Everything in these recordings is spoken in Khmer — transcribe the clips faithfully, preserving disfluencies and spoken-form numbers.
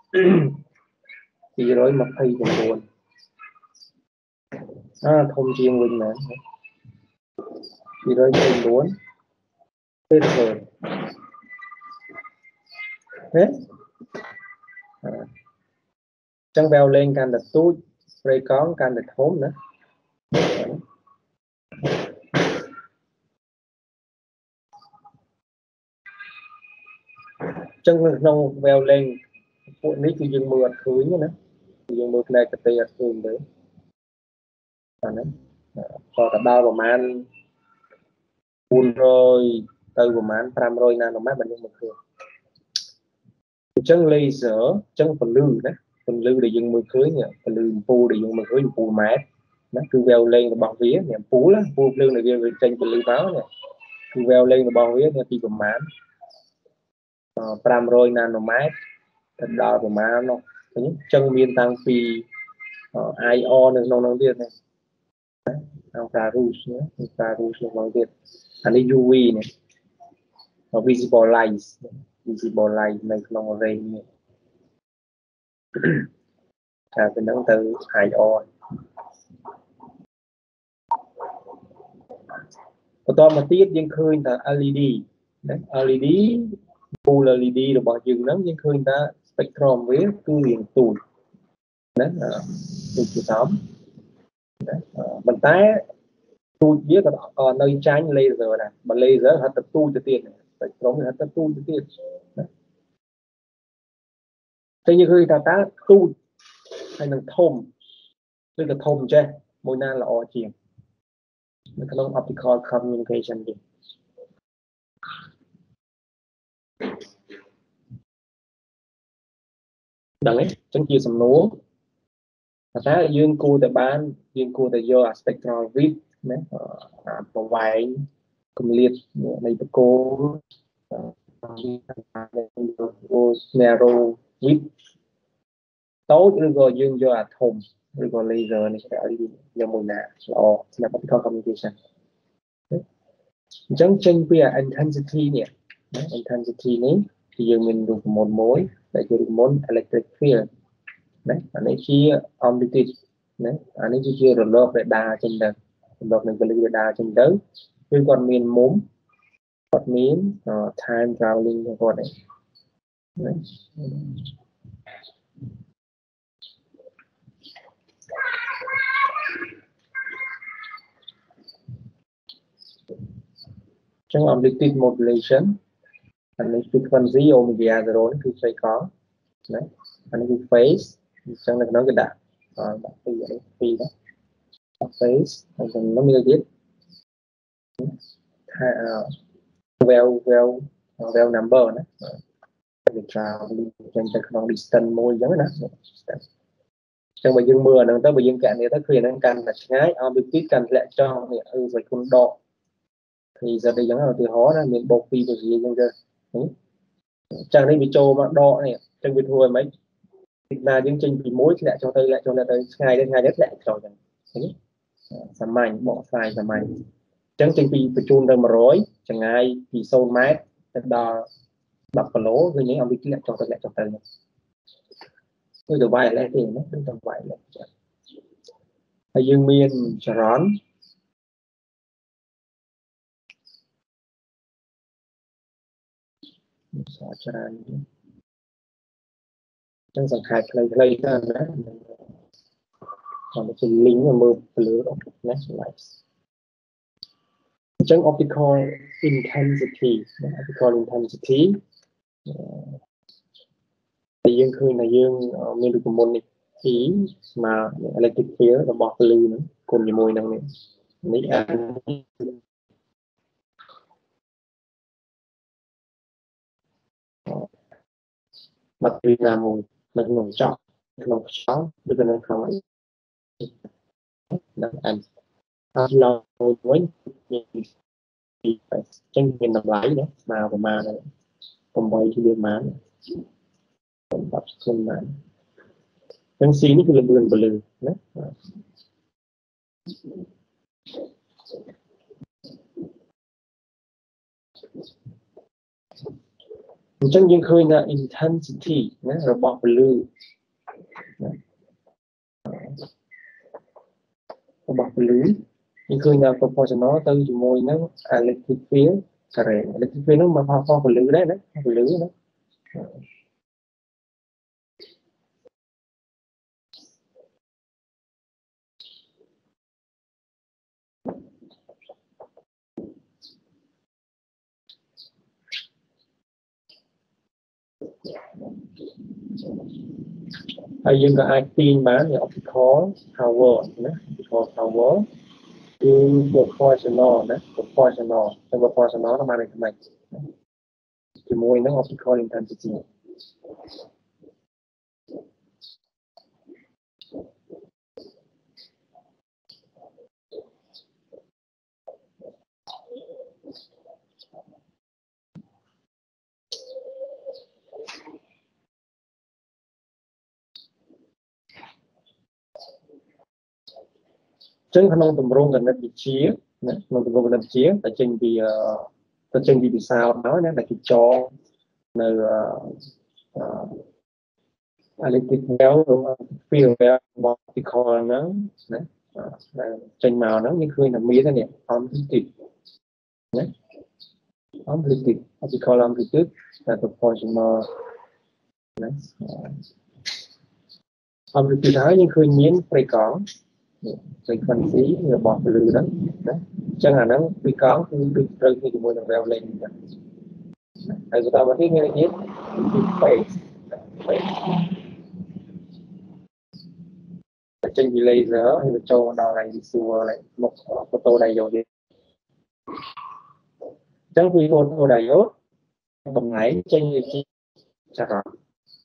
ពីរយម្ភៃ៩អាធំជាងវិញណាពីរយម្ភៃ៩ទេធ្វើហេចឹងវ៉ែវលេងកាន់តែទូចព្រៃកង់កាន់តែធំណាចឹងនៅក្នុងវ៉ែវលេងពួកនេះគឺយើងមើលអត់ឃើញណាយើងមើលផ្នែកកទេអត់ឃើញទេអាហ្នឹងក៏ទៅដល់ប្រហែលបួនរយទៅប្រហែលប្រាំរយណាណូម៉ែត្របើយើងមើលឃើញអញ្ចឹង laser អញ្ចឹងពន្លឺណាពន្លឺដែលយើងមើលឃើញពន្លឺអំពូលដែលយើងមើលឃើញអំពូលម៉ែត្រណាគឺ wavelength របស់វានេះអំពូលអំពូលភ្លើងដែលវាចេញពន្លឺមកនេះគឺ wavelength របស់វានេះពីប្រហែលប្រាំរយណាណូម៉ែត្រទៅដល់ប្រហែលនោះអញ្ចឹងមានតាំងពី I R នៅក្នុងនោះទៀតណាinfrarouge ណា infrarouge នៅក្នុងទៀតអានេះ U V នេះ visible light visible light នៅក្នុង range នេះថាពីហ្នឹងទៅ I R បន្តមកទៀតយើងឃើញថា L E D ណា L E D ពូល L E D របស់យើងហ្នឹងយើងឃើញថា spectrum វាគឺរាងទូចណាទូចជាធំណាប៉ុន្តែទូចវាក៏នៅចាញ់ laser ដែរបើ laser ហត់ទៅទូចទៅទៀត spectrum វាហត់ទៅទូចទៅទៀតណាតែយើងឃើញថាតើទូចហើយនឹងធំឬក៏ធំចេះមួយណាល្អជាងនៅក្នុង optical communication នេះដឹងទេអញ្ចឹងជាសំណួរថាយើងគួរតែបានយើងគួរតែយក spectral width ណាប្រវែងគម្លាតនៃបកគោ narrow width តូចឬក៏យើងយកអាធំឬក៏ laser នេះគេឲ្យយកមួយណាល្អសម្រាប់ optical communication អញ្ចឹងចេញពី intensity នេះ intensity នេះគឺយើងមានរូបមន្តមួយដែលជារូបមន្ត electric field ណាអានេះជា amplitude ណាអានេះគឺជារលកដែលដើរចេញទៅរលកនៃពលិដែលដើរចេញទៅគឺគាត់មានមុំគាត់មាន time traveling របស់គាត់នេះណាចឹង amplitude modulation អានេះ frequency omega zero នេះគឺផ្ទៃកង់ណាអានេះគឺ phase អញ្ចឹងនៅក្នុងគេដាក់ដាក់ពីរនេះពីរណា phase ហើយក្នុងនេះទៀតថា well well well number ណាវាtraveling ចេញទៅក្នុង distance មួយអញ្ចឹងណាអញ្ចឹងបើយើងមើលអាហ្នឹងទៅបើយើងកណនីទៅគឺអាហ្នឹងកាន់តែឆ្ងាយ amplitude កាន់ធ្លាក់ចុះនេះគឺវាគុណដកthì giờ đây giống là từ hó là miền bột phi của gì nhưng cơ chẳng đây bị trâu mà đọ này chẳng bị thua mấy là những trình bị mối lại cho tôi lại cho là tới ngày đến ngày đất lại rồi đấy sắm mảnh bỏ xài sắm mảnh chẳng trình bị bị chun đâu mà rối chẳng ai thì sâu mát đò đập vào lỗ với những ông bị lại cho tôi lại cho tôi tôi được vài lại thì nó không tầm vài lại hay dương miên rón chẳng sản khai play play ra nữa còn một cái link mà mưa lửa nationalize chẳng optical intensity optical intensity thì dương khơi là dương mình được một môn này ý mà electric field là bọt lưu nữa cùng nhiều môi năng này mấy anh mặt vì là một mình ngồi chọn ngồi chọn được nên không ấy đang ăn lâu với thì phải tranh nhìn làm lái đấy mà và mà này còn bay thì điểm má còn tập xuân mà đang xí nó cứ lên bừng bừng đấy ចឹងយើងឃើញថា intensity ណារបស់ពលឺរបស់ពលឺយើងឃើញថា proportional ទៅជាមួយនឹង electric field current electric field នោះមកផលផលពលឺដែរណាពលឺណាហើយយើងក៏អាចទាញបានជា optical power ណា optical power គឺ proportional ណា proportional តែ proportional nó បានតែខ្មិចជាមួយនឹង optical intensity ចឹងក្នុងទម្រង់គណិតវិទ្យាណាក្នុងទម្រង់គណិតវិទ្យាតែចេញពីទៅចេញពីវិស័យហើយណាដែលគេចងនៅ electric well field well optical ហ្នឹងណាដែលចេញមកហ្នឹងយើងឃើញថាមាននេះ amplitude ណា amplitude optical amplitude តែ proportional ណា amplitude ហើយយើងឃើញមានព្រៃកង់frequency របស់ពលឺហ្នឹងណាអញ្ចឹងអាហ្នឹងពីកង់គឺគឺត្រូវជាមួយនឹង wavelength អញ្ចឹងហើយបន្តមកទៀតមានទៀត phase phase ចេញពី laser ហើយទៅចូលដល់ visual មក photodiode ទៀតអញ្ចឹងពី photodiode តំណែងចេញជាចរន្ត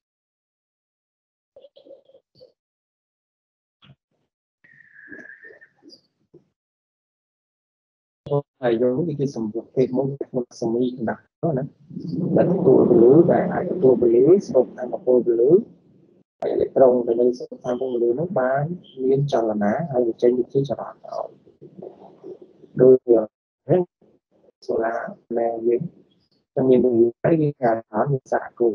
ហើយយើងនេះគឺសម្រាប់ពេលមកក្នុងសម័យកណ្ដាលណាដែលទទួលពលឺដែលអាចទទួលពលឺស្រូបតាមពលពលឺហើយអេឡិចត្រូនទៅលើស្រូបតាមពលឺនោះបានមានចលនាហើយវាចេញជាចរន្តឲ្យដូចជាសូឡាណែយើងតែមានពលឺហើយគេការថតមានសារគោ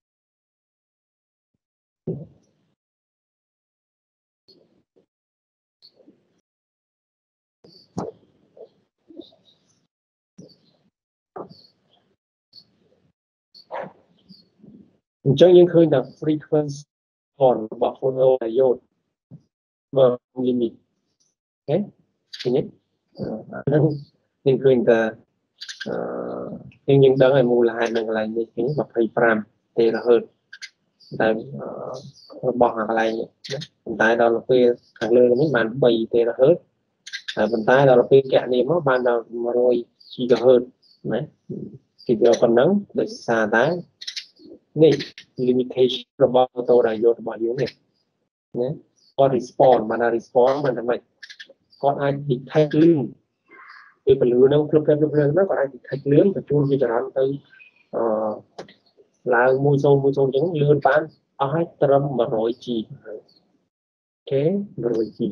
អញ្ចឹងយើងឃើញថា frequency របស់ photodiode បើ limit អូខេឃើញទេយើងឃើញថាអឺយើងយើងដឹងឲ្យមូលហេតុនៅកន្លែងនេះគឺยี่สิบห้า terahertz តែរបស់កន្លែងនេះប៉ុន្តែដល់ពេលខាងលើនេះបាន3 terahertz ហើយប៉ុន្តែដល់ពេលកណនីមកបានដល់100 gigahertz ណាគឺវាប៉ុណ្ណឹងដោយសារតែនេះ limitation របស់ photodiode របស់យើងនេះណាគាត់ respond បាន respond មិនតែមិនគាត់អាច detect លឿនពេលពលឺនឹងភ្លុបភ្លុបភ្លុបភ្លុបហ្នឹងគាត់អាច detect លឿនបញ្ជូនជាចរន្តទៅអឺឡើងមួយសូនមួយសូនអញ្ចឹងលឿនបានអស់ឲ្យត្រឹម100 G អូខេ100 G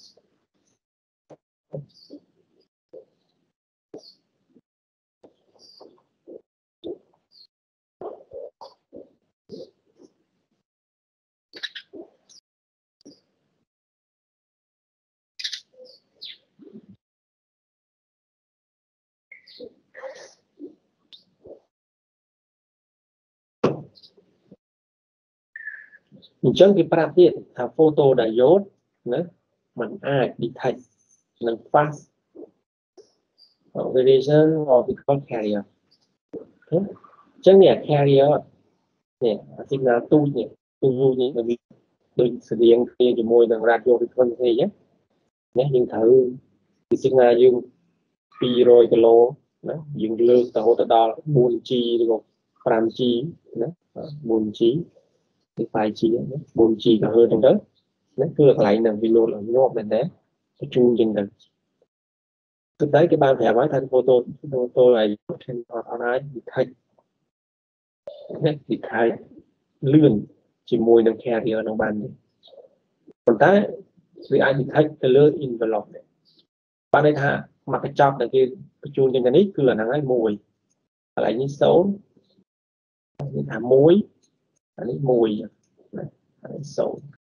អញ្ចឹងគេប្រាប់ទៀតថា photodiode ណាมันអាច detect នឹង fast variation of optical carrier អញ្ចឹងនេះ carrier នេះ signal ទូចនេះទូចនេះដូចដូចស្តៀងគ្នាជាមួយនឹង radio frequency អញ្ចឹងណាយើងត្រូវពី signal យើង200គីឡូណាយើងលើកទៅហូតទៅដល់ 4G ឬក៏ 5G ណា 4G ឬ 5G ណា 4G ក៏ហឺទៅណាគឺកន្លែងហ្នឹងវាលោតឡើងញាប់មែនទេទៅជូនជាងទៅគឺតែគេបានប្រាប់ហើយថា photo photo ឲ្យអត់អាច detect ណា detect លឿនជាមួយនឹង carrier នឹងបានទេប៉ុន្តែវាអាច detect ទៅលើ envelope នេះបានន័យថាមកកញ្ចប់ដែលគេបញ្ជូនចេញទៅនេះគឺអាហ្នឹងហើយមួយកន្លែងនេះសូន្យอันนี้ถามมุ้ยอันนี้มุยอันนี้โซ